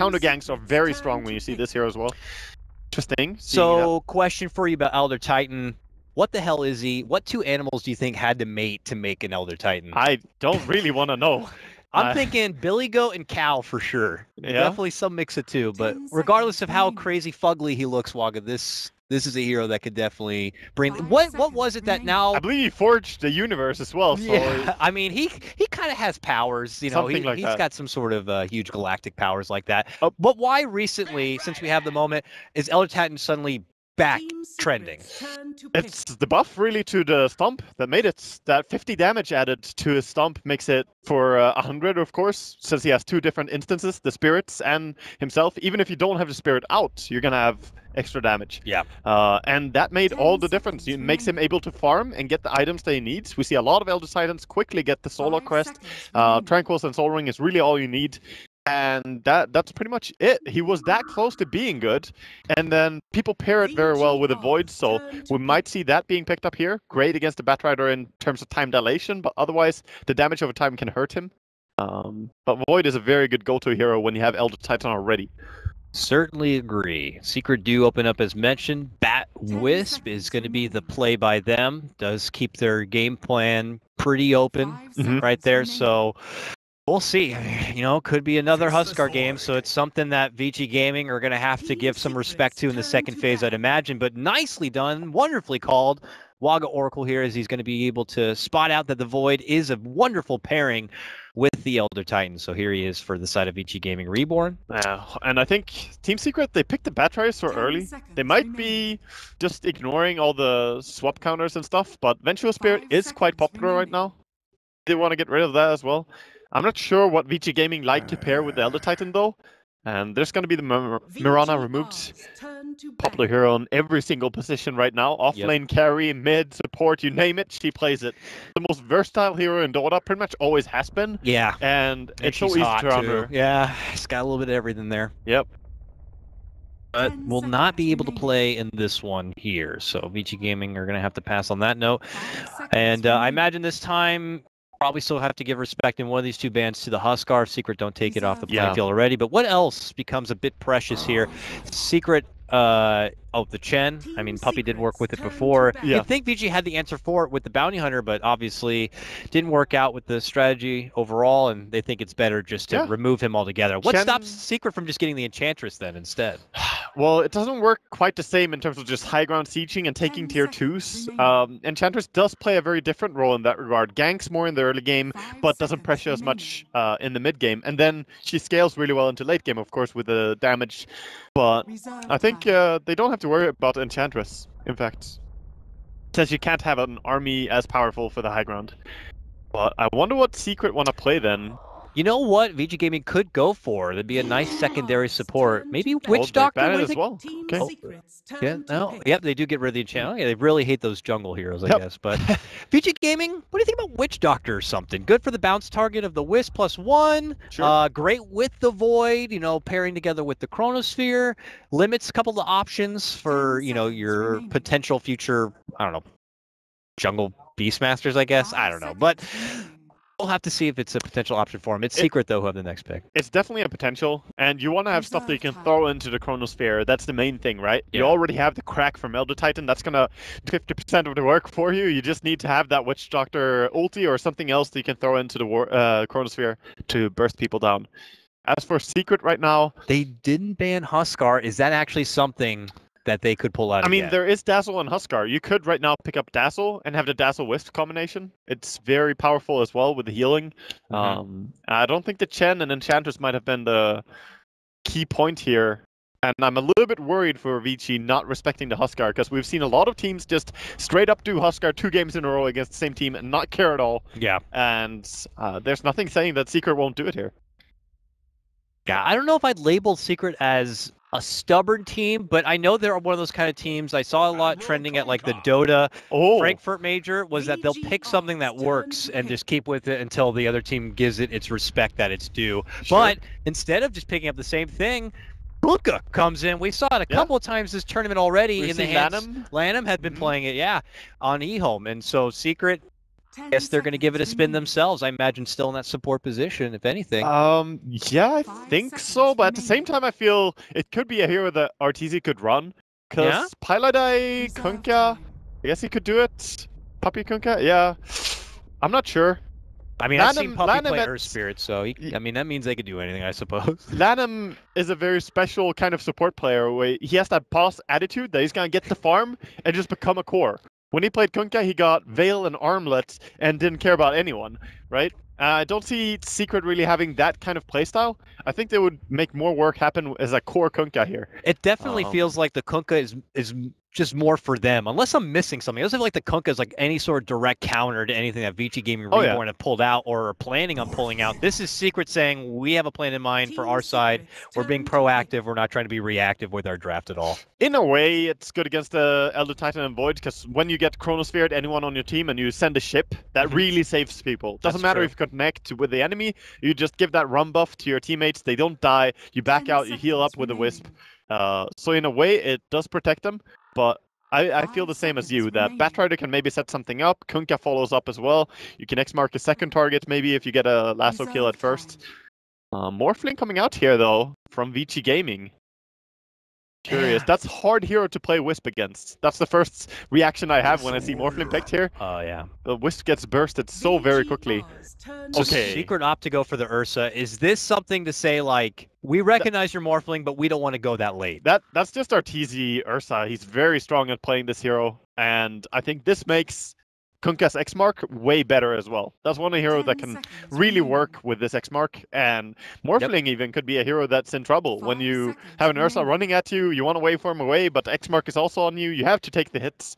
counter ganks are very strong when you see this hero as well. Interesting. So, question for you about Elder Titan. What the hell is he? What two animals do you think had to mate to make an Elder Titan? I don't really want to know. I'm thinking Billy Goat and Cow for sure. Yeah? Definitely some mix of two, but regardless of how crazy fugly he looks, Wagga, this is a hero that could definitely bring. What was it that now? I believe he forged the universe as well. So Yeah, I mean he kind of has powers, you know. Something like he's that. got some sort of huge galactic powers like that. But why recently, since we have the moment, is Elder Titan suddenly back trending? It's the buff really to the stomp that made it. That 50 damage added to his stomp makes it for 100, of course, since he has two different instances, the spirits and himself. Even if you don't have the spirit out, you're gonna have extra damage. Yeah. And that made all the difference. It makes him able to farm and get the items that he needs. We see a lot of Elder Titans quickly get the Solar Crest. Tranquils and Soul Ring is really all you need. And that's pretty much it. He was that close to being good, and then people pair it very well with a Void, so we might see that being picked up here. Great against the Batrider in terms of time dilation, but otherwise the damage over time can hurt him. But Void is a very good go-to hero when you have Elder Titan already. Certainly agree. Secret do open up as mentioned. Bat Wisp is going to be the play by them. Does keep their game plan pretty open right there, so we'll see. You know, could be another Huskar game, so it's something that VG Gaming are going to have to give some respect to in the second phase, I'd imagine. But nicely done, wonderfully called. Wagga Oracle here, as he's going to be able to spot out that the Void is a wonderful pairing with the Elder Titan. So here he is for the side of VG Gaming Reborn. And I think Team Secret, they picked the Batrider so early. They might be just ignoring all the swap counters and stuff, but Vengeful Spirit is quite popular right now. They want to get rid of that as well. I'm not sure what VG Gaming like to pair with the Elder Titan though. And there's going to be the Mirana removed. Popular hero in every single position right now. Offlane, carry, mid, support, you name it, she plays it. The most versatile hero in Dota, pretty much always has been. Yeah. And it's so easy to run her. Yeah, it's got a little bit of everything there. Yep. But will not be able to play in this one here. So VG Gaming are going to have to pass on that note. And I imagine this time probably still have to give respect in one of these two bands to the Huskar. Secret don't take it off the playing field already. But what else becomes a bit precious here? Secret, the Chen. I mean, Puppey did work with it before. Yeah. You'd think VG had the answer for it with the Bounty Hunter, but obviously didn't work out with the strategy overall, and they think it's better just to remove him altogether. What stops Secret from just getting the Enchantress then instead? Well, it doesn't work quite the same in terms of just high ground sieging and taking tier 2s. Enchantress does play a very different role in that regard. Ganks more in the early game, but doesn't pressure as much in the mid game. And then she scales really well into late game, of course, with the damage. But I think they don't have to worry about Enchantress, in fact. Since you can't have an army as powerful for the high ground. But I wonder what Secret want to play then. You know what VG Gaming could go for? That'd be a nice secondary support. Maybe Witch Doctor as well. Okay. Yeah, they do get rid of the enchantment. Yeah, they really hate those jungle heroes, I guess. But VG Gaming, what do you think about Witch Doctor or something? Good for the bounce target of the Wisp +1. Sure. Great with the Void, you know, pairing together with the Chronosphere. Limits a couple of options for, you know, your potential future, I don't know, jungle Beastmasters, I guess. I don't know. But we'll have to see if it's a potential option for him. It's Secret, though, who have the next pick. It's definitely a potential, and you want to have stuff that you can throw into the Chronosphere. That's the main thing, right? You already have the crack from Elder Titan. That's going to 50% of the work for you. You just need to have that Witch Doctor ulti or something else that you can throw into the Chronosphere to burst people down. As for Secret right now... They didn't ban Huskar. Is that actually something that they could pull out I mean, there is Dazzle and Huskar. You could right now pick up Dazzle and have the Dazzle-Wisp combination. It's very powerful as well with the healing. I don't think the Chen and Enchantress might have been the key point here. And I'm a little bit worried for VG not respecting the Huskar, because we've seen a lot of teams just straight up do Huskar 2 games in a row against the same team and not care at all. Yeah. And there's nothing saying that Secret won't do it here. Yeah, I don't know if I'd label Secret as a stubborn team, but I know they're one of those kind of teams. I saw a lot trending at like the Dota Frankfurt Major, was that they'll pick something that works and just keep with it until the other team gives it its respect that it's due. But instead of just picking up the same thing, Bluka comes in. We saw it a couple of times this tournament already. We've in the seen hands. Lanham had been playing it, on eHome. And so Secret I guess they're going to give it a spin themselves. I imagine still in that support position, if anything. Yeah, I think so. But at the same time, I feel it could be a hero that Arteezy could run. Because Piladai, Kunkka, I guess he could do it. Puppey Kunkka, yeah. I'm not sure. I mean, I've seen Puppey play Earth Spirit, so I mean, that means they could do anything, I suppose. Lanham is a very special kind of support player where he has that boss attitude that he's going to get the farm and just become a core. When he played Kunkka, he got Veil and Armlet and didn't care about anyone, right? I don't see Secret really having that kind of playstyle. I think they would make more work happen as a core Kunkka here. It definitely feels like the Kunkka is just more for them, unless I'm missing something. I doesn't feel like the Kunkka is like any sort of direct counter to anything that Vici Gaming Reborn have pulled out or are planning on pulling out. This is Secret saying, we have a plan in mind for our side. We're being proactive. We're not trying to be reactive with our draft at all. In a way, it's good against the Elder Titan and Void, because when you get Chronosphere at anyone on your team and you send a ship, that really saves people. Doesn't matter if you connect with the enemy, you just give that run buff to your teammates. They don't die. You back out, you heal up with a Wisp. So in a way, it does protect them. But I feel the same as you, that Batrider can maybe set something up, Kunkka follows up as well. You can X-mark a second target maybe if you get a lasso kill at first. Morphling coming out here though, from Vici Gaming. Curious. That's hard hero to play Wisp against. That's the first reaction I have when I see Morphling picked here. Oh yeah. The Wisp gets bursted so very quickly. So Secret opt to go for the Ursa. Is this something to say like, we recognize your Morphling, but we don't want to go that late? That's just Arteezy Ursa. He's very strong at playing this hero, and I think this makes Kunkka's X-Mark way better as well. That's one hero that can really work with this X-Mark, and Morphling even could be a hero that's in trouble. When you have an Ursa running at you, you want to wave form away, but X-Mark is also on you, you have to take the hits.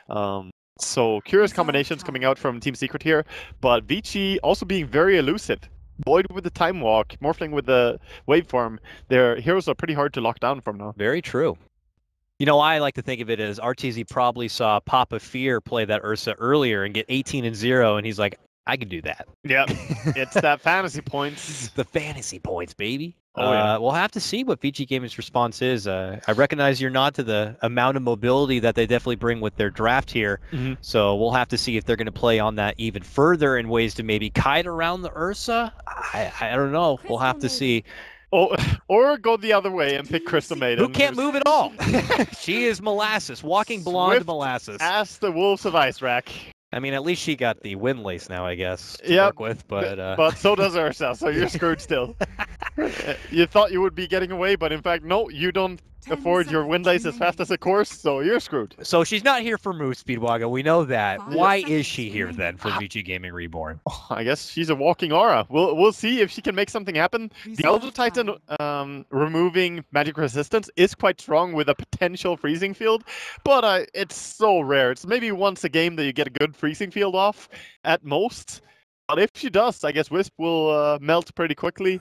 So curious combinations coming out from Team Secret here, but Vici also being very elusive. Void with the Time Walk, Morphling with the waveform. Their heroes are pretty hard to lock down from now. Very true. You know, I like to think of it as Arteezy probably saw Papa Fear play that Ursa earlier and get 18-0, and he's like, I can do that. Yeah, it's that fantasy points. The fantasy points, baby. Oh, we'll have to see what Vici Gaming's response is. I recognize your nod to the amount of mobility that they definitely bring with their draft here. So we'll have to see if they're going to play on that even further in ways to maybe kite around the Ursa. I don't know. We'll have to see. Oh, or go the other way and pick Crystal Maiden. Who can't move at all. She is molasses, walking blonde molasses. As the Wolves of Ice Rack. I mean, at least she got the Windlace now, I guess, to work with. But so does Ursa, so you're screwed still. You thought you would be getting away, but in fact, no, you don't afford your Windlace as fast as a course, so you're screwed. So she's not here for move Speedwagon, we know that. Why is she here then for Vici Gaming Reborn? Oh, I guess she's a walking aura. We'll see if she can make something happen. The Elder Titan removing magic resistance is quite strong with a potential freezing field, but it's so rare. It's maybe once a game that you get a good freezing field off at most. But if she does, I guess Wisp will melt pretty quickly.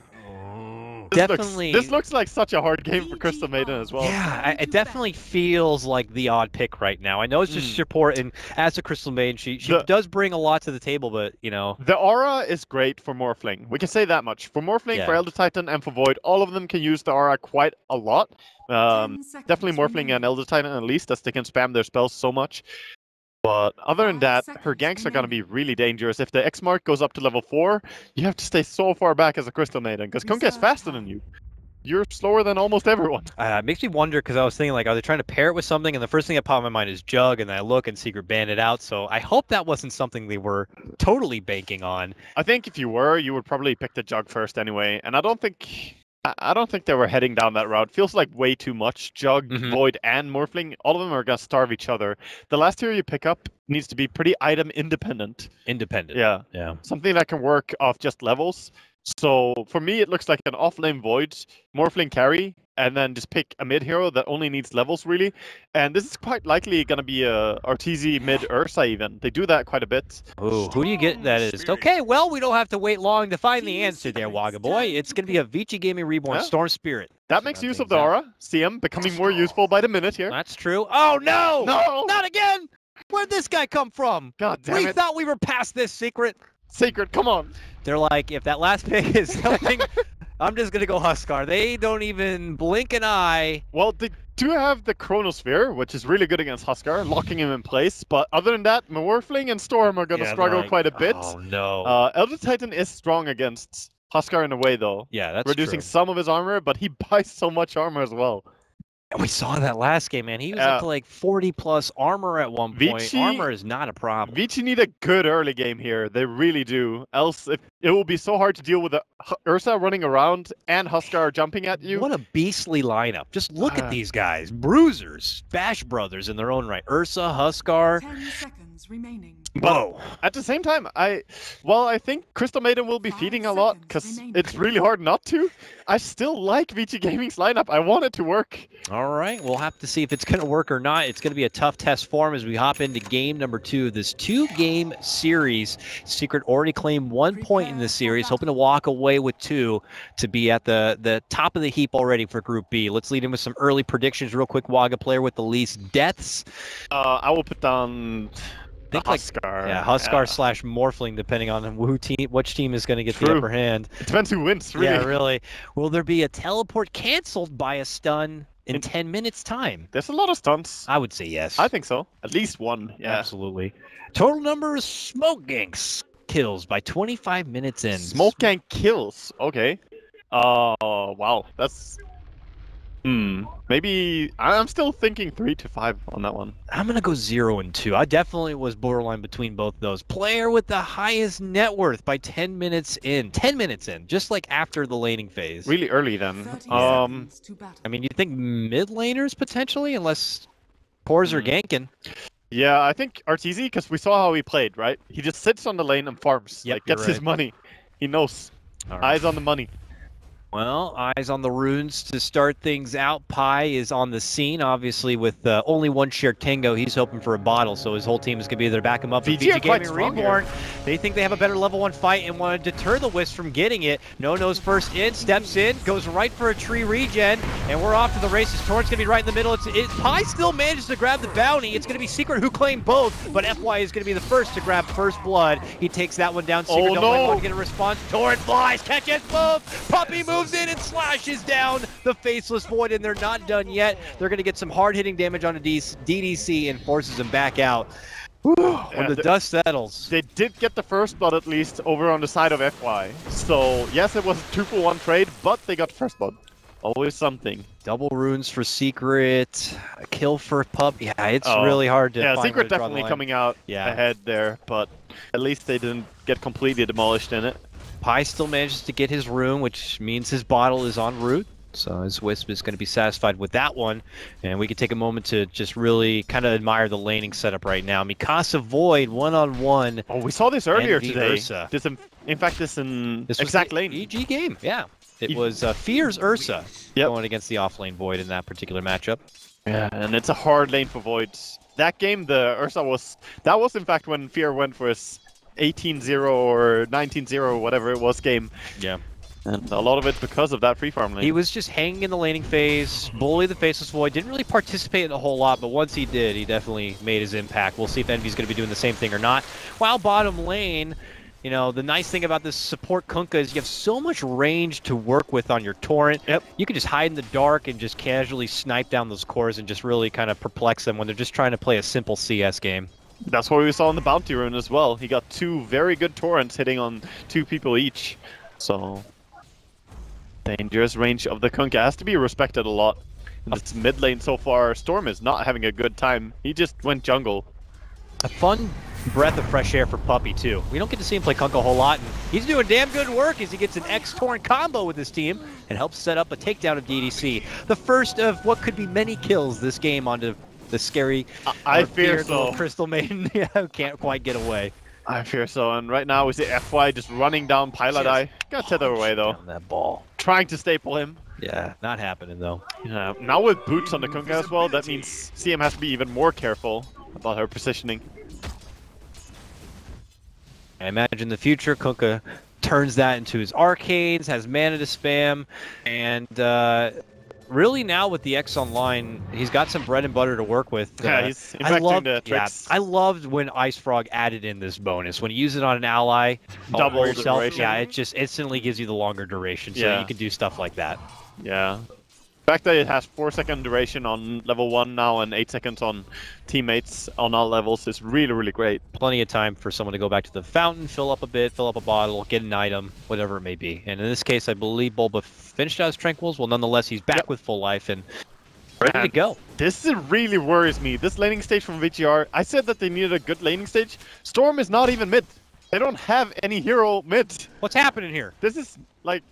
This looks like such a hard game for Crystal Maiden as well. Yeah, it definitely feels like the odd pick right now. I know it's just support, and as a Crystal Maiden, she does bring a lot to the table, but, you know. The aura is great for Morphling. We can say that much. For Morphling, for Elder Titan, and for Void, all of them can use the aura quite a lot. Definitely Morphling and Elder Titan at least, as they can spam their spells so much. But other than that, her ganks are going to be really dangerous. If the X-Mark goes up to level 4, you have to stay so far back as a Crystal Maiden, because Kunkka is faster than you. You're slower than almost everyone. It makes me wonder, because I was thinking, like, are they trying to pair it with something? And the first thing that popped in my mind is Jug, and then I look and Secret banned it out. So I hope that wasn't something they were totally banking on. I think if you were, you would probably pick the Jug first anyway. And I don't think they were heading down that route. Feels like way too much. Jug, Void, and Morphling, all of them are going to starve each other. The last hero you pick up needs to be pretty item independent. Yeah. Something that can work off just levels. So for me, it looks like an off-lane Void, Morphling carry, and then just pick a mid hero that only needs levels, really. And this is quite likely going to be a Arteezy mid Ursa even. They do that quite a bit. Ooh, who do you get that is? Okay, well, we don't have to wait long to find the answer there, Wagga Boy. It's going to be a Vici Gaming Reborn Storm Spirit. That makes use of the aura. CM becoming more useful by the minute here. That's true. Oh, no! No! Not again! Where'd this guy come from? God damn it. We thought we were past this, Secret. Secret, come on. They're like, if that last pick is something, I'm just going to go Huskar. They don't even blink an eye. Well, they do have the Chronosphere, which is really good against Huskar, locking him in place. But other than that, Morphling and Storm are going to struggle quite a bit. Oh, no. Elder Titan is strong against Huskar in a way, though. Yeah, that's reducing true. some of his armor, but he buys so much armor as well. We saw that last game, man. He was up to like 40+ armor at one point. Vici, armor is not a problem. Vici need a good early game here. They really do. Else, it will be so hard to deal with Ursa running around and Huskar jumping at you. What a beastly lineup. Just look at these guys. Bruisers. Bash Brothers in their own right. Ursa, Huskar. 10 seconds remaining. Whoa. At the same time, I think Crystal Maiden will be feeding a lot because it's really hard not to. I still like VG Gaming's lineup. I want it to work. All right, we'll have to see if it's going to work or not. It's going to be a tough test for him as we hop into game number 2 of this 2-game series. Secret already claimed 1 point in this series, hoping to walk away with 2 to be at the top of the heap already for Group B. Let's lead in with some early predictions real quick. Waga, player with the least deaths. I will put down... Huskar. Yeah, Huskar / Morphling, depending on which team is going to get the upper hand. It depends who wins, really. Yeah, really. Will there be a teleport canceled by a stun in 10 minutes time? There's a lot of stunts. I would say yes. I think so. At least one. Yeah. Absolutely. Total number of Smoke Ganks kills by 25 minutes in. Smoke Gank kills. Okay. Wow. That's... Maybe I'm still thinking 3 to 5 on that one. I'm gonna go 0 and 2. I definitely was borderline between both those. Player with the highest net worth by 10 minutes in. 10 minutes in, just like after the laning phase. Really early then. I mean, you think mid laners potentially, unless Pors are ganking. Yeah, I think Arteezy, because we saw how he played, right? He just sits on the lane and farms. Yep, like gets his money. He knows. Eyes on the money. Well, eyes on the runes to start things out. Pi is on the scene, obviously, with only one shared Tango. He's hoping for a bottle, so his whole team is going to be there to back him up. VG Gaming Reborn, they think they have a better level 1 fight and want to deter the Wisp from getting it. No-No's first in, steps in, goes right for a tree regen, and we're off to the races. Torrent's going to be right in the middle. Pi still manages to grab the bounty. It's going to be Secret who claim both, but FY is going to be the first to grab first blood. He takes that one down. Secret don't want to get a response. Torrent flies, catches both. Puppey moves in and slashes down the Faceless Void, and they're not done yet. They're going to get some hard-hitting damage onto DDC and forces him back out. When the dust settles. They did get the first blood at least over on the side of FY. So, yes, it was a 2-for-1 trade, but they got first blood. Always something. Double runes for Secret, a kill for Pup. Yeah, it's really hard to Yeah, find Secret definitely coming out ahead there, but at least they didn't get completely demolished in it. Pi still manages to get his rune, which means his bottle is en route. So his Wisp is going to be satisfied with that one. And we can take a moment to just really kind of admire the laning setup right now. Mikasa Void, one-on-one. Oh, we saw this earlier today. Ursa. In fact, this exact lane. EG game, yeah. It was Fear's Ursa going against the off-lane Void in that particular matchup. Yeah, and it's a hard lane for Void. That game, the Ursa was in fact when Fear went for his 18-0 or 19-0, whatever it was game. Yeah. And a lot of it's because of that free farm lane. He was just hanging in the laning phase, bully the Faceless Void, didn't really participate in a whole lot, but once he did, he definitely made his impact. We'll see if Envy's going to be doing the same thing or not. While bottom lane, you know, the nice thing about this support Kunkka is you have so much range to work with on your Torrent. Yep. You can just hide in the dark and just casually snipe down those cores and just really kind of perplex them when they're just trying to play a simple CS game. That's what we saw in the Bounty Rune as well. He got 2 very good Torrents hitting on 2 people each. So, dangerous range of the Kunkka has to be respected a lot. In this mid lane so far, Storm is not having a good time. He just went jungle. A fun breath of fresh air for Puppey, too. We don't get to see him play Kunkka a whole lot, and he's doing damn good work as he gets an X-Torrent combo with his team and helps set up a takedown of DDC. The first of what could be many kills this game onto the scary, I fear so. Crystal Maiden. Yeah, can't quite get away. I fear so, and right now we see FY just running down Pilot Eye. Got tether away though. That ball. Trying to staple him. Yeah, not happening though. Yeah, now with boots on the Kunkka as well, that means CM has to be even more careful about her positioning. I imagine in the future, Kunkka turns that into his arcades, has mana to spam, and really now with the X online, he's got some bread and butter to work with. Yeah, he's infecting the tricks. I loved when Ice Frog added in this bonus. When you use it on an ally, double yourself, duration. yeah, it just instantly gives you the longer duration, so you can do stuff like that. Yeah. The fact that it has 4-second duration on level 1 now and 8 seconds on teammates on all levels is really, really great. Plenty of time for someone to go back to the fountain, fill up a bit, fill up a bottle, get an item, whatever it may be. And in this case, I believe Bulba finished out his Tranquils. Well, nonetheless, he's back with full life and ready to go. This really worries me. This laning stage from VGR, I said that they needed a good laning stage. Storm is not even mid. They don't have any hero mid. What's happening here? This is like...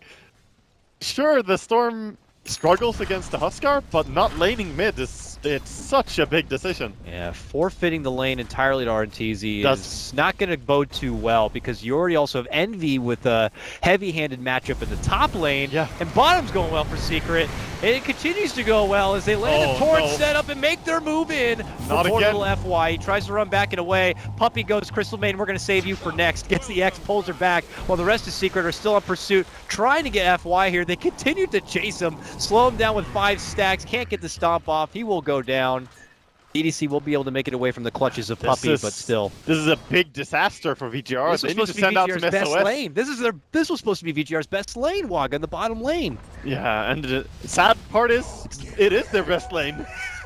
Sure, the Storm struggles against the Huskar, but not laning mid it's such a big decision. Yeah, forfeiting the lane entirely to RNTZ is not going to bode too well because you already also have Envy with a heavy-handed matchup in the top lane, and bottom's going well for Secret. And it continues to go well as they land a torrent setup and make their move in. Not for again. Little FY. He tries to run back and away. Puppey goes, Crystal Maiden, we're going to save you for next. Gets the X, pulls her back, while the rest of Secret are still in pursuit, trying to get FY here. They continue to chase him, slow him down with 5 stacks, can't get the stomp off. He will go down. DDC will be able to make it away from the clutches of Puppey, but still. This is a big disaster for VGR. This was supposed to be VGR's best lane. This was supposed to be VGR's best lane, Wog, in the bottom lane. Yeah, and the sad part is, it is their best lane.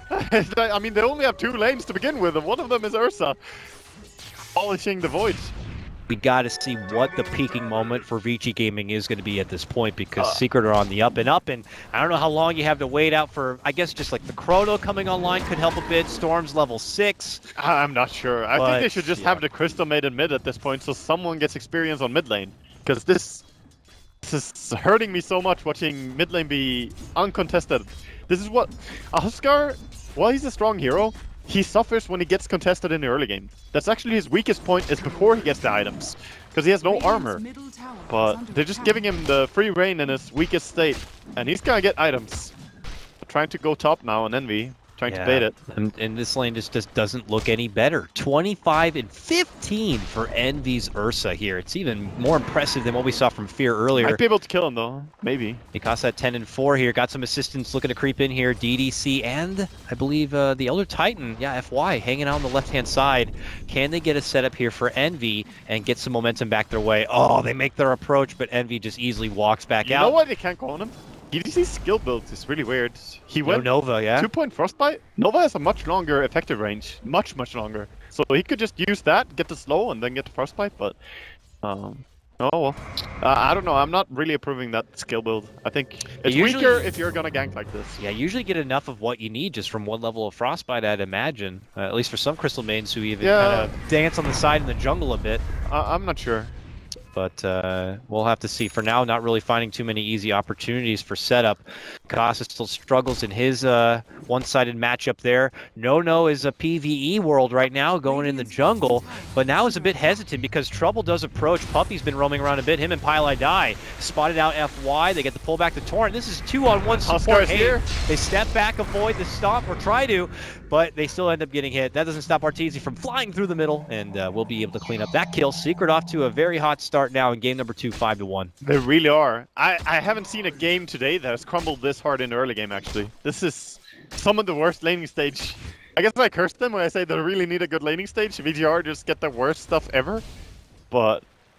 I mean, they only have 2 lanes to begin with, and one of them is Ursa. Polishing the Void. We got to see what the peaking moment for Vici Gaming is going to be at this point because Secret are on the up and up, and I don't know how long you have to wait out for, I guess just like the Chrono coming online could help a bit. Storm's level 6. I'm not sure. I think they should just have the Crystal Maiden mid at this point so someone gets experience on mid lane. Because this is hurting me so much watching mid lane be uncontested. This is what... Huskar, while he's a strong hero, he suffers when he gets contested in the early game. That's actually his weakest point, is before he gets the items. Because he has no armor. But they're just giving him the free reign in his weakest state. And he's gonna get items. But trying to go top now on Envy. Trying to bait it. And this lane just doesn't look any better. 25 and 15 for Envy's Ursa here. It's even more impressive than what we saw from Fear earlier. Might be able to kill him though, maybe. Mikasa at 10 and 4 here. Got some assistance looking to creep in here. DDC and I believe the Elder Titan, FY, hanging out on the left-hand side. Can they get a setup here for Envy and get some momentum back their way? Oh, they make their approach, but Envy just easily walks back out. You know why they can't go on him? DDC's skill build is really weird. He went Nova, 2-point Frostbite. Nova has a much longer effective range. Much longer. So he could just use that, get the slow, and then get the Frostbite, but... oh well. I don't know, I'm not really approving that skill build. I think it's weaker if you're gonna gank like this. Yeah, usually get enough of what you need just from one level of Frostbite, I'd imagine. At least for some Crystal Maidens who even kind of dance on the side in the jungle a bit. I'm not sure. But we'll have to see. For now, not really finding too many easy opportunities for setup. Kasa still struggles in his one-sided matchup there. No is a PvE world right now, going in the jungle, but now is a bit hesitant because Trouble does approach. Puppey's been roaming around a bit. Him and Pylai die. Spotted out FY. They get the pull back to Torrent. This is 2-on-1 support. They step back, avoid the stomp, or try to, but they still end up getting hit. That doesn't stop Arteezy from flying through the middle, and we'll be able to clean up that kill. Secret off to a very hot start now in game number 2, 5-1. They really are. I haven't seen a game today that has crumbled this hard in the early game, actually. This is some of the worst laning stage. I guess I cursed them when I say they really need a good laning stage. VGR just get the worst stuff ever. But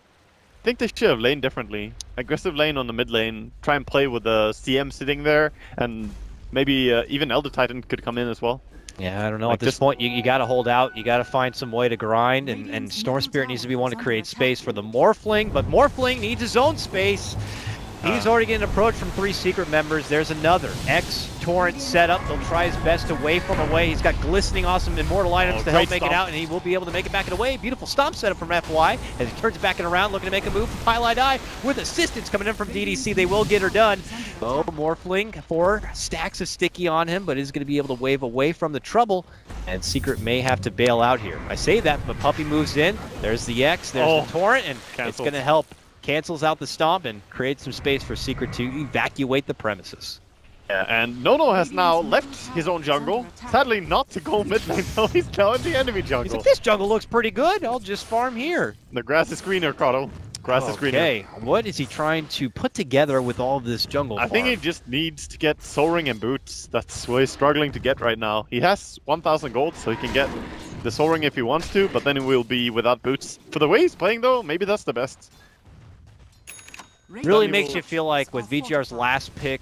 I think they should have laned differently. Aggressive lane on the mid lane. Try and play with the CM sitting there. And maybe even Elder Titan could come in as well. Yeah, I don't know. At this point, you got to hold out. You got to find some way to grind, and Storm Spirit needs to be one to create space for the Morphling, but Morphling needs his own space. He's already getting approached from 3 Secret members. There's another Torrent setup. He'll try his best to wave from away. He's got glistening, awesome Immortal items to help make it out, and he will be able to make it back and away. Beautiful stomp setup from FY as he turns it back and around, looking to make a move from Pylai Die with assistance coming in from DDC. They will get her done. Oh, Morphling, 4 stacks of sticky on him, but is going to be able to wave away from the trouble, and Secret may have to bail out here. I say that, but Puppey moves in. There's the X, there's the Torrent, and it's going to help. Cancels out the stomp and creates some space for Secret to evacuate the premises. Yeah, and Nono has now left his own jungle. Sadly, not to go mid lane, though. He's now in the enemy jungle. He's like, this jungle looks pretty good. I'll just farm here. The grass is greener, Kato. Grass is greener. Okay, what is he trying to put together with all of this jungle farm? I think he just needs to get Soul Ring and boots. That's what he's struggling to get right now. He has 1,000 gold, so he can get the Soul Ring if he wants to, but then he will be without boots. For the way he's playing, though, maybe that's the best. Really makes you feel like with VGR's last pick,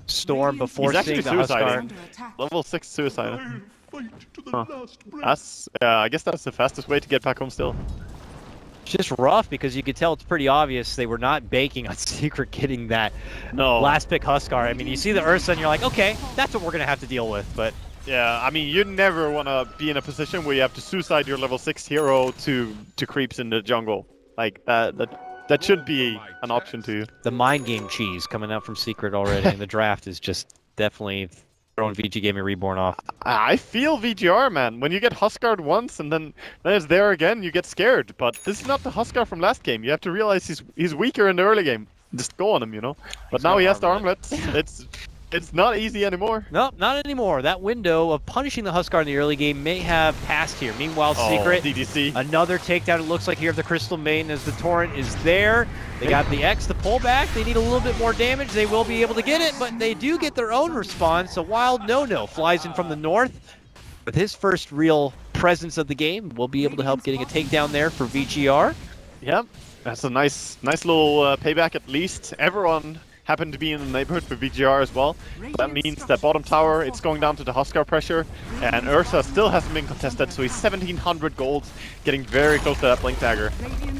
Storm before He's seeing actually the Huskar. suiciding. Level 6 suicide. Huh. That's, I guess that's the fastest way to get back home still. It's just rough because you could tell it's pretty obvious they were not banking on Secret getting that last pick Huskar. I mean, you see the Ursa and you're like, okay, that's what we're going to have to deal with. But yeah, I mean, you never want to be in a position where you have to suicide your level 6 hero to creeps in the jungle. Like, that should be an option to you. The mind game cheese coming out from Secret already in the draft is just definitely throwing VG Gaming Reborn off. I feel VGR, man. When you get Huskar'd once and then it's there again, you get scared. But this is not the Huskar from last game. You have to realize he's weaker in the early game. Just go on him, you know. But now he has the armlets. It's not easy anymore. No, not anymore. That window of punishing the Huskar in the early game may have passed here. Meanwhile, Secret, DDC. Another takedown, it looks like, here of the Crystal Maiden as the Torrent is there. They got the X to pull back. They need a little bit more damage. They will be able to get it, but they do get their own response. So Wild No flies in from the north. With his first real presence of the game, we'll be able to help getting a takedown there for VGR. Yep, that's a nice little payback at least. Everyone happened to be in the neighborhood for VGR as well. That means that bottom tower, it's going down to the Huskar pressure, and Ursa still hasn't been contested, so he's 1700 gold, getting very close to that Blink Dagger.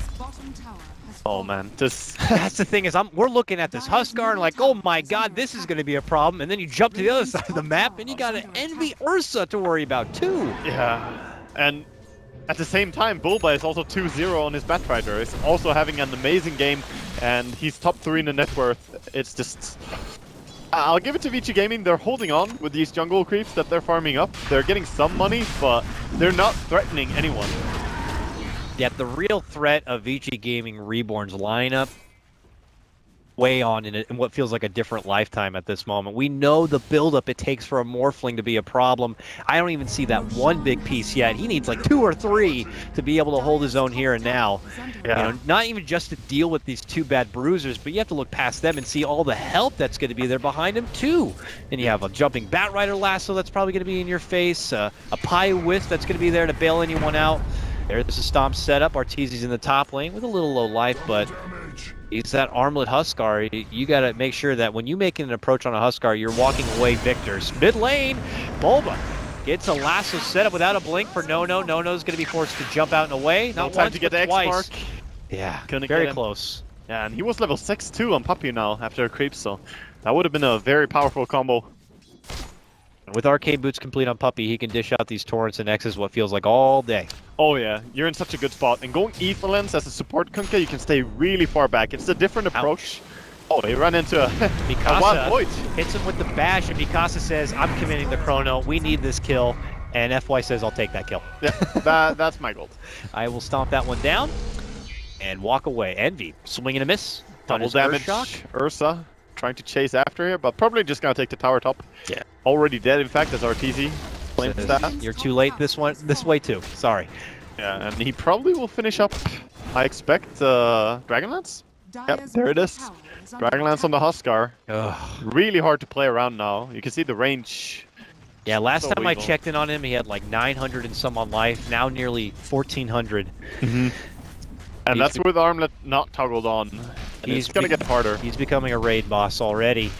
Oh man, that's the thing is, we're looking at this Huskar and like, oh my god, this is going to be a problem, and then you jump to the other side of the map and you got an Envy Ursa to worry about too. Yeah, and at the same time, Bulba is also 2-0 on his Batrider. He's also having an amazing game, and he's top 3 in the net worth. It's just... I'll give it to VG Gaming. They're holding on with these jungle creeps that they're farming up. They're getting some money, but they're not threatening anyone. Yet the real threat of VG Gaming Reborn's lineup way on in what feels like a different lifetime at this moment. We know the buildup it takes for a Morphling to be a problem. I don't even see that one big piece yet. He needs like 2 or 3 to be able to hold his own here and now. Yeah. You know, not even just to deal with these 2 bad bruisers, but you have to look past them and see all the help that's going to be there behind him too. And you have a jumping Batrider lasso that's probably going to be in your face, a Pi Wisp that's going to be there to bail anyone out. There's a Stomp setup. Arteezy's in the top lane with a little low life, but he's that armlet Huskar. You got to make sure that when you make an approach on a Huskar, you're walking away victors. Mid lane, Bulba gets a lasso set up without a blink for No. No-No's going to be forced to jump out and away. Not time once, to get but the twice. X-Mark. Yeah, Couldn't very get him. close. Yeah, and he was level 6 too on Puppy now after a creep, so that would have been a very powerful combo. With Arcane Boots complete on Puppy, he can dish out these Torrents and X's what feels like all day. Oh yeah, you're in such a good spot. And going Aether Lens as a support Kunkka, you can stay really far back. It's a different approach. Oh, they run into a Wild Void. Hits him with the bash, and Mikasa says, I'm committing the Chrono. We need this kill. And FY says, I'll take that kill. Yeah, that's my gold. I will stomp that one down and walk away. Envy, swing and a miss. Double damage. Shock. Ursa trying to chase after here, but probably just gonna take the tower top. Yeah. Already dead, in fact, as Arteezy. You're too late this way too. Sorry. Yeah, and he probably will finish up, I expect, Dragonlance? Yep, there it is. Dragonlance on the Huskar. Really hard to play around now. You can see the range. Yeah, last time I checked in on him, he had like 900 and some on life. Now nearly 1400. And that's with Armlet not toggled on. He's gonna get harder. He's becoming a raid boss already.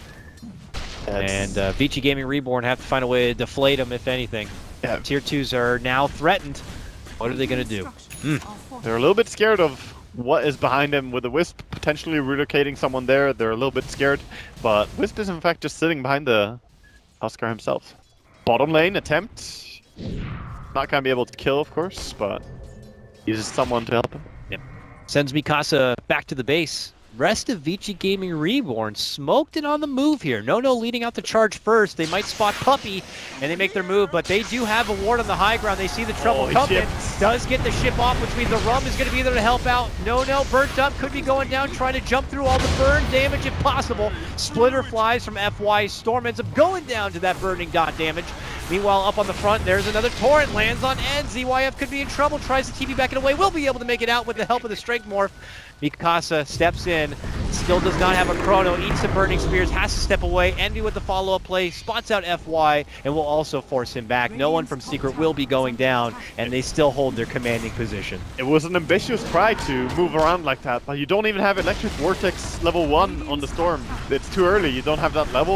And VG Gaming Reborn have to find a way to deflate him, if anything. Yeah. Tier 2s are now threatened. What are they going to do? They're a little bit scared of what is behind him with the Wisp potentially relocating someone there. They're a little bit scared. But Wisp is in fact just sitting behind the Huskar himself. Bottom lane attempt. Not going to be able to kill, of course, but uses someone to help him. Yep. Sends Mikasa back to the base. Rest of VG Gaming Reborn smoked it on the move here. No leading out the charge first. They might spot Puppy and they make their move, but they do have a ward on the high ground. They see the trouble coming. Does get the ship off, which means the Rum is going to be there to help out. No burnt up, could be going down, trying to jump through all the burn damage if possible. Splitter flies from FY. Storm ends up going down to that burning dot damage. Meanwhile, up on the front, there's another Torrent, lands on Ed. ZYF could be in trouble, tries to TP back it away, will be able to make it out with the help of the Strength Morph. Mikasa steps in, still does not have a Chrono, eats the Burning Spears, has to step away. Envy with the follow-up play, spots out FY, and will also force him back. No one from Secret will be going down, and they still hold their commanding position. It was an ambitious try to move around like that, but you don't even have Electric Vortex level 1 on the Storm. It's too early, you don't have that level.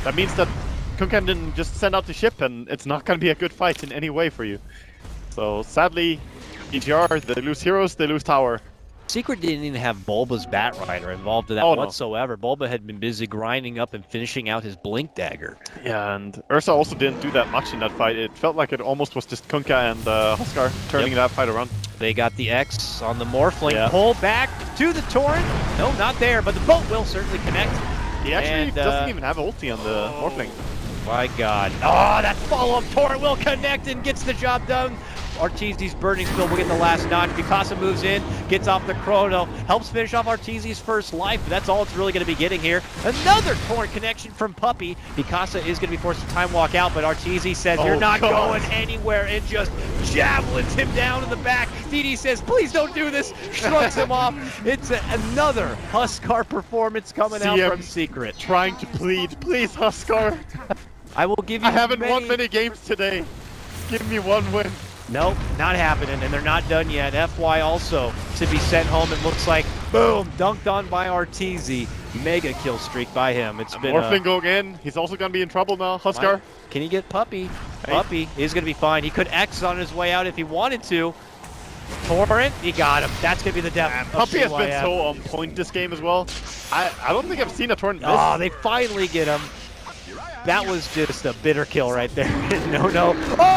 That means that Kunkka didn't just send out the ship, and it's not going to be a good fight in any way for you. So sadly, VGR, they lose heroes, they lose tower. Secret didn't even have Bulba's Batrider involved in that whatsoever. No. Bulba had been busy grinding up and finishing out his Blink Dagger. Yeah, and Ursa also didn't do that much in that fight. It felt like it almost was just Kunkka and Huskar turning that fight around. They got the X on the Morphling. Pull back to the Torrent. No, not there, but the boat will certainly connect. He actually doesn't even have ulti on the Morphling. My God. Oh, that follow-up Torrent will connect and gets the job done. Arteezy's Burning Spill will get the last notch. Mikasa moves in, gets off the Chrono, helps finish off Arteezy's first life, but that's all it's really going to be getting here. Another Torrent connection from Puppey. Mikasa is going to be forced to time walk out, but Arteezy says, you're not going anywhere, and just javelins him down in the back. DD says, please don't do this, shrugs him off. It's another Huskar performance coming out from Secret. Trying to plead, please Huskar. I will give you I haven't won many games today. Give me one win. Nope, not happening, and they're not done yet. FY also to be sent home. It looks like, boom, dunked on by Arteezy. Mega kill streak by him. It's been Morphling going in. He's also going to be in trouble now. Huskar. Can he get Puppey? Hey. Puppey is going to be fine. He could X on his way out if he wanted to. Torrent, he got him. That's going to be the death. Puppey has been so on point this game as well. I don't think I've seen a Torrent miss. Oh, they finally get him. That was just a bitter kill right there. No.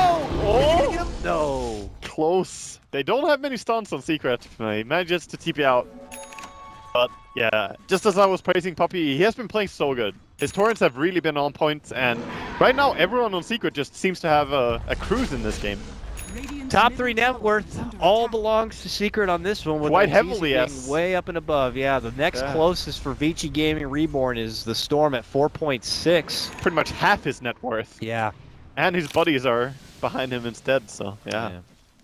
Oh! No. Close. They don't have many stuns on Secret. He manages to TP out. But yeah, just as I was praising Puppey, he has been playing so good. His Torrents have really been on point, and right now everyone on Secret just seems to have a cruise in this game. Top 3 net worth all belongs to Secret on this one. With quite heavily, yes. Way up and above. Yeah, the next closest for Vici Gaming Reborn is the Storm at 4.6. Pretty much half his net worth. Yeah. And his buddies are behind him instead, so yeah.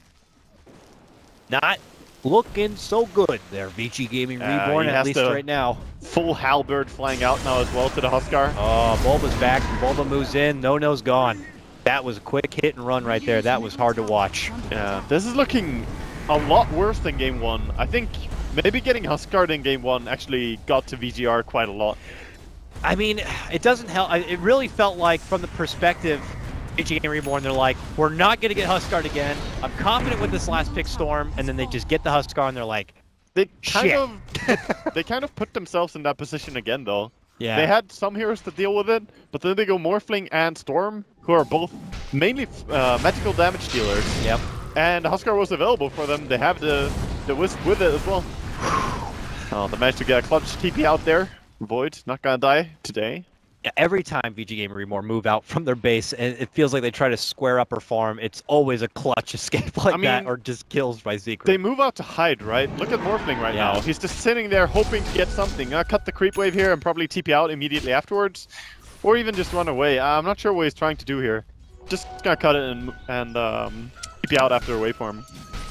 Not looking so good there, Vici Gaming Reborn, at least right now. Full Halberd flying out now as well to the Huskar. Oh, Bulba's back. Bulba moves in. No-No's gone. That was a quick hit and run right there. That was hard to watch. Yeah, this is looking a lot worse than Game 1. I think maybe getting Huskar in Game 1 actually got to VGR quite a lot. I mean, it doesn't help. It really felt like, from the perspective Vici Gaming Reborn, they're like, we're not going to get Huskar again. I'm confident with this last pick Storm, and then they just get the Huskar and they're like, they kind of put themselves in that position again, though. Yeah. They had some heroes to deal with it, but then they go Morphling and Storm, who are both mainly magical damage dealers. Yep. And Huskar was available for them. They have the Wisp with it as well. Oh, they managed to get a clutch TP out there. Void, not gonna die today. Yeah, every time VG Gaming Reborn move out from their base, and it feels like they try to square up or farm, it's always a clutch escape like that, or just kills by Secret. They move out to hide, right? Look at Morphling right now. He's just sitting there hoping to get something. Cut the creep wave here and probably TP out immediately afterwards. Or even just run away. I'm not sure what he's trying to do here. Just gonna cut it and TP out after a waveform.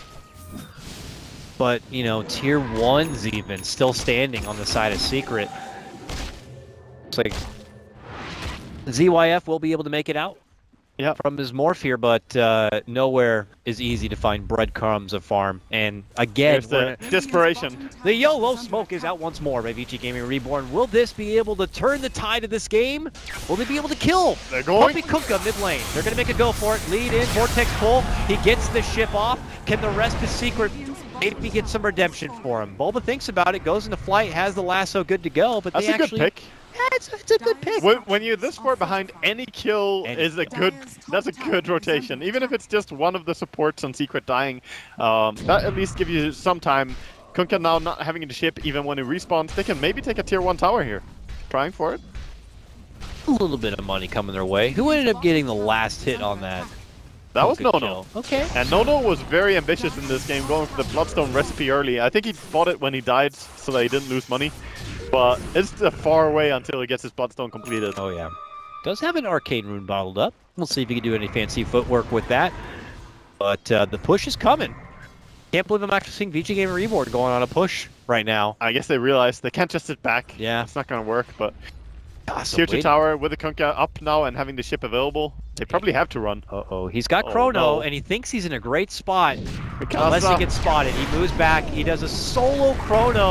But, you know, tier 1's even still standing on the side of Secret. It's like ZYF will be able to make it out from his morph here, but nowhere is easy to find breadcrumbs of farm. And again, the desperation. The YOLO smoke is out once more by Vici Gaming Reborn. Will this be able to turn the tide of this game? Will they be able to kill? They're going. Puppey Kunkka mid lane. They're going to make a go for it. Lead in, Vortex pull. He gets the ship off. Can the rest of Secret maybe get some redemption for him? Bulba thinks about it, goes into flight, has the lasso good to go, but that's a good pick. Yeah, it's a good pick. When you're this far behind, any kill is a good. That's a good rotation. Even if it's just one of the supports on Secret dying, that at least gives you some time. Kunkka now not having the ship, even when he respawns, they can maybe take a tier 1 tower here. Trying for it. A little bit of money coming their way. Who ended up getting the last hit on that? That was No-No. Okay. And No-No was very ambitious in this game, going for the Bloodstone recipe early. I think he bought it when he died, so that he didn't lose money. But it's far away until he gets his Bloodstone completed. Oh yeah. Does have an Arcane Rune bottled up. We'll see if he can do any fancy footwork with that. But the push is coming. Can't believe I'm actually seeing VG Gaming Reborn going on a push right now. I guess they realized they can't just sit back. Yeah. It's not going to work, but tier 2 tower with the Kunkka up now and having the ship available. They probably have to run. Uh-oh. He's got Chrono, and he thinks he's in a great spot. Unless he gets spotted. He moves back. He does a solo Chrono.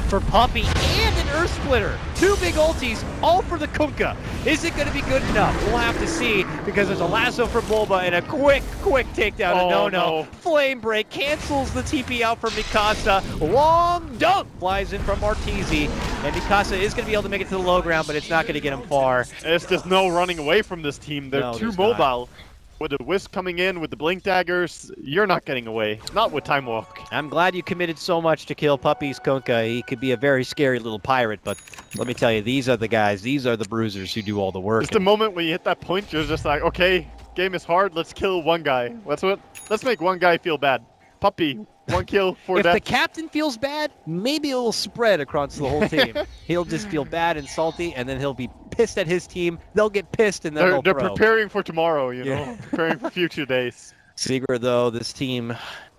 for Puppey and an Earth Splitter. 2 big ultis, all for the Kunkka. Is it going to be good enough? We'll have to see, because there's a lasso for Bulba and a quick takedown of No-No. Flame Break cancels the TP out for Mikasa. Long dunk flies in from Arteezy, and Mikasa is going to be able to make it to the low ground, but it's not going to get him far. It's just no running away from this team. They're too mobile. With the Wisp coming in, with the Blink Daggers, you're not getting away. Not with Time Walk. I'm glad you committed so much to kill Puppey's Kunkka. He could be a very scary little pirate, but let me tell you, these are the guys, these are the bruisers who do all the work. It's the moment when you hit that point, you're just like, okay, game is hard, let's kill one guy. Let's make one guy feel bad. Puppey, 1 kill, 4 deaths. If the captain feels bad, maybe it will spread across the whole team. He'll just feel bad and salty, and then he'll be pissed at his team. They'll get pissed, and then they're preparing for tomorrow, you know, preparing for future days. Sigrid, though, this team,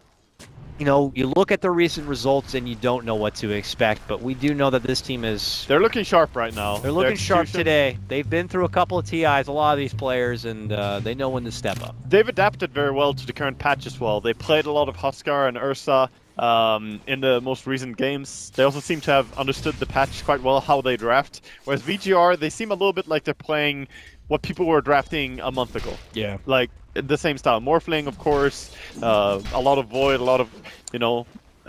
you know, you look at the recent results and you don't know what to expect, but we do know that this team is... They're looking sharp right now. They're looking sharp today. They've been through a couple of TIs, a lot of these players, and they know when to step up. They've adapted very well to the current patch as well. They played a lot of Huskar and Ursa in the most recent games. They also seem to have understood the patch quite well, how they draft. Whereas VGR, they seem a little bit like they're playing what people were drafting a month ago. Yeah. Like, the same style. Morphling, of course, a lot of Void, a lot of, you know,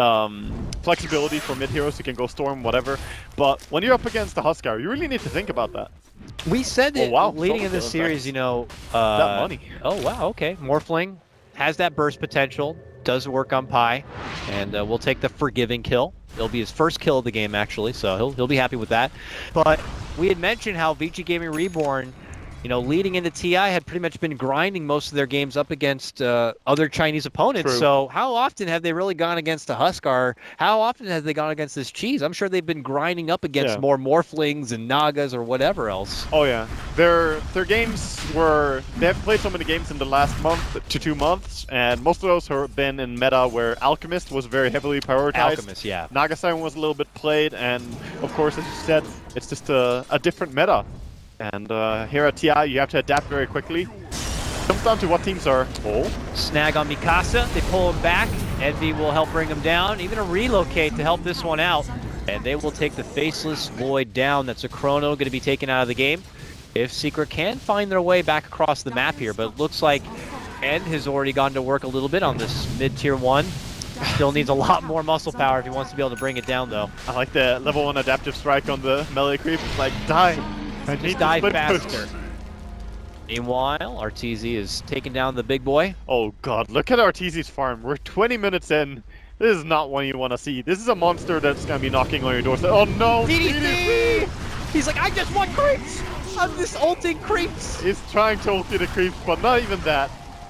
flexibility for mid-heroes who can go Storm, whatever. But when you're up against the Huskar, you really need to think about that. We said it leading in this series, you know... that money. Oh, wow, okay. Morphling has that burst potential, does work on Pi, and we'll take the forgiving kill. It'll be his first kill of the game, actually, so he'll be happy with that. But we had mentioned how VG Gaming Reborn, you know, leading into TI had pretty much been grinding most of their games up against other Chinese opponents. True. So how often have they really gone against a Huskar? How often have they gone against this cheese? I'm sure they've been grinding up against more Morphlings and Nagas or whatever else. Oh yeah, their games were, they have played so many games in the last month to 2 months, and most of those have been in meta where Alchemist was very heavily prioritized. Alchemist, yeah. Naga Siren was a little bit played, and of course, as you said, it's just a different meta. And here at TI, you have to adapt very quickly. Comes down to what teams are. Oh. Snag on Mikasa. They pull him back. Envy will help bring him down. Even a relocate to help this one out. And they will take the Faceless Void down. That's a Chrono going to be taken out of the game. If Secret can find their way back across the map here, but it looks like End has already gone to work a little bit on this mid-tier 1. Still needs a lot more muscle power if he wants to be able to bring it down, though. I like the level 1 adaptive strike on the melee creep. It's like, die. Just die faster. Meanwhile, Arteezy is taking down the big boy. Oh god, look at Arteezy's farm. We're 20 minutes in. This is not one you want to see. This is a monster that's going to be knocking on your door. Oh no! DDT! He's like, I just want creeps! I'm just ulting creeps! He's trying to ulti the creeps, but not even that.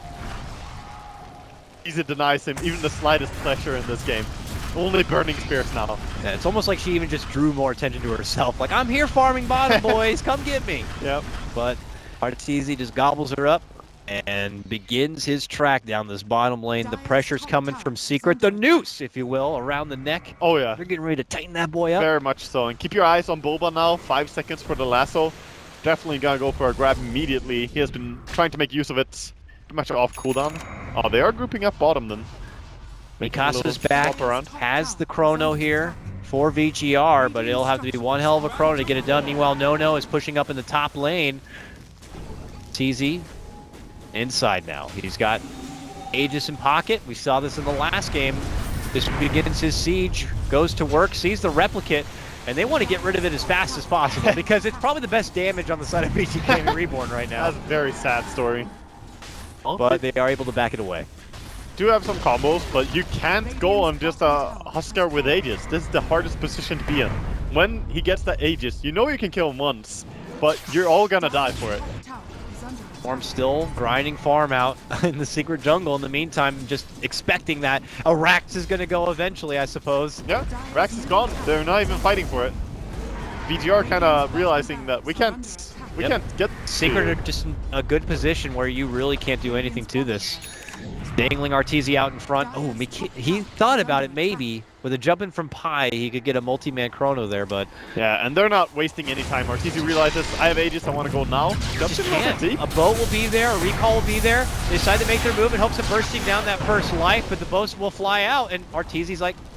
Arteezy denies him even the slightest pleasure in this game. Only Burning Spears now. Yeah, it's almost like she even just drew more attention to herself. Like, I'm here farming bottom, boys. Come get me. Yep. But Arteezy just gobbles her up and begins his track down this bottom lane. The pressure's coming from Secret. The noose, if you will, around the neck. Oh, yeah. They're getting ready to tighten that boy up. Very much so. And keep your eyes on Bulba now. 5 seconds for the lasso. Definitely gonna go for a grab immediately. He has been trying to make use of it. Pretty much off cooldown. Oh, they are grouping up bottom then. Mikasa's back, has the Chrono here for VGR, but it'll have to be one hell of a Chrono to get it done. Meanwhile, No-No is pushing up in the top lane. TZ inside now. He's got Aegis in pocket. We saw this in the last game. This begins his siege, goes to work, sees the replicate, and they want to get rid of it as fast as possible because it's probably the best damage on the side of VG Gaming Reborn right now. That's a very sad story. But they are able to back it away. Do have some combos, but you can't go on just a Huskar with Aegis. This is the hardest position to be in. When he gets the Aegis, you know you can kill him once, but you're all gonna die for it. Form still grinding farm out in the secret jungle. In the meantime, just expecting that a Rax is gonna go eventually, I suppose. Yeah, Rax is gone. They're not even fighting for it. VGR kind of realizing that we can't get Secret are just in a good position where you really can't do anything to this. Dangling Arteezy out in front. Oh, he thought about it maybe. With a jump in from Pi, he could get a multi-man Chrono there, but... Yeah, and they're not wasting any time. Arteezy realizes, I have Aegis, I want to go now. Just can't. A boat will be there, a recall will be there. They decide to make their move in hopes of bursting down that first life, but the boat will fly out, and Arteezy's like,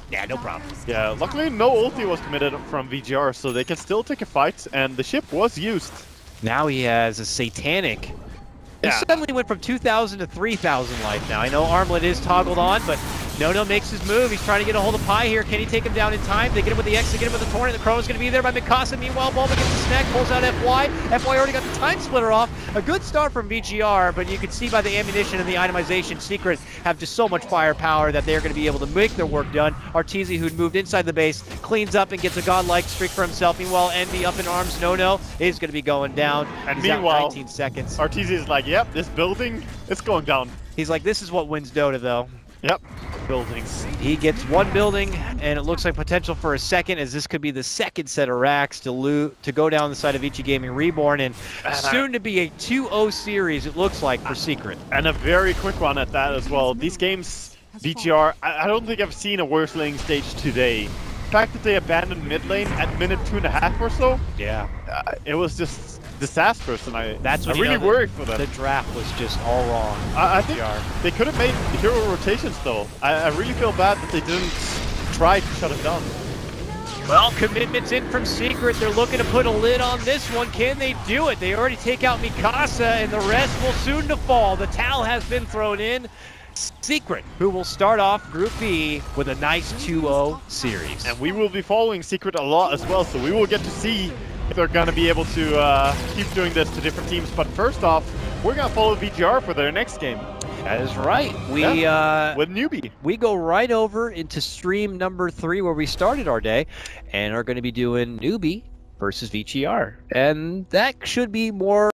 Yeah, no problem. Yeah, luckily no ulti was committed from VGR, so they can still take a fight, and the ship was used. Now he has a Satanic. He suddenly went from 2,000 to 3,000 life now. I know Armlet is toggled on, but No makes his move. He's trying to get a hold of Pi here. Can he take him down in time? They get him with the X, they get him with the Torrent. The Chrono's going to be there by Mikasa. Meanwhile, Bulma gets the snag, pulls out FY. FY already got the Time Splitter off. A good start from VGR, but you can see by the ammunition and the itemization, Secret have just so much firepower that they're going to be able to make their work done. Arteezy, who'd moved inside the base, cleans up and gets a godlike streak for himself. Meanwhile, Envy up in arms. No is going to be going down. And he's meanwhile, out 19 seconds. Arteezy is like, yep, this building, it's going down. He's like, this is what wins Dota, though. Yep, buildings. He gets one building, and it looks like potential for a second, as this could be the second set of racks to go down the side of Ichi Gaming Reborn, and soon to be a 2-0 series, it looks like, for Secret. And a very quick one at that as well. These games, VGR, I don't think I've seen a worse laning stage today. The fact that they abandoned mid lane at minute 2.5 or so, yeah, it was just disastrous, and I really know, worried for them. The draft was just all wrong. I think they could have made hero rotations though. I really feel bad that they didn't try to shut it down. Well, commitments in from Secret. They're looking to put a lid on this one. Can they do it? They already take out Mikasa, and the rest will soon to fall. The towel has been thrown in. Secret, who will start off Group B with a nice 2-0 series. And we will be following Secret a lot as well, so we will get to see if they're going to be able to keep doing this to different teams. But first off, we're going to follow VGR for their next game. That is right. With Newbie. We go right over into stream number 3 where we started our day and are going to be doing Newbie versus VGR. And that should be more